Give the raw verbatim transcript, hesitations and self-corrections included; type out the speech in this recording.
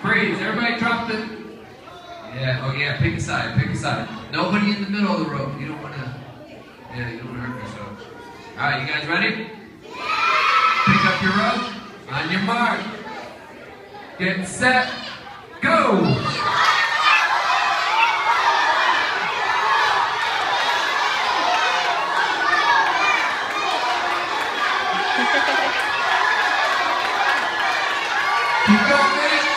Freeze. Everybody drop the... Yeah, oh yeah, pick a side, pick a side. Nobody in the middle of the rope. You don't want to... Yeah, you don't want to hurt yourself. All right, you guys ready? Pick up your rope. On your mark. Get set. Go! Keep going.